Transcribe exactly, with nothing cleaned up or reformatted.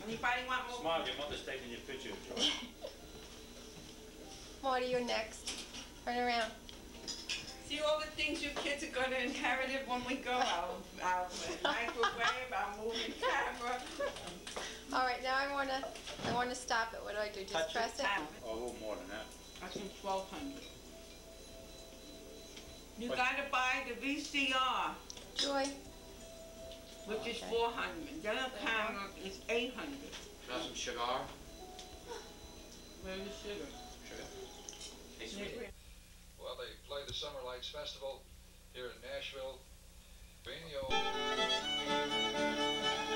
Anybody want more? Smile, your mother's taking your picture, Joe. Marty, you're next. Turn around. See all the things you kids are going to inherit it when we go out. Our microwave, our moving camera. All right, now I want to I want to stop it. What do I do? Just Touch press it. it? Oh, a little more than that. That's from twelve hundred. You got to buy the V C R. Joy. Which is Okay. four hundred. The other camera is eight hundred. Have some sugar. Where's the sugar? Sugar. Hey, sweetie. Well, they play the Summer Lights Festival here in Nashville. Being the old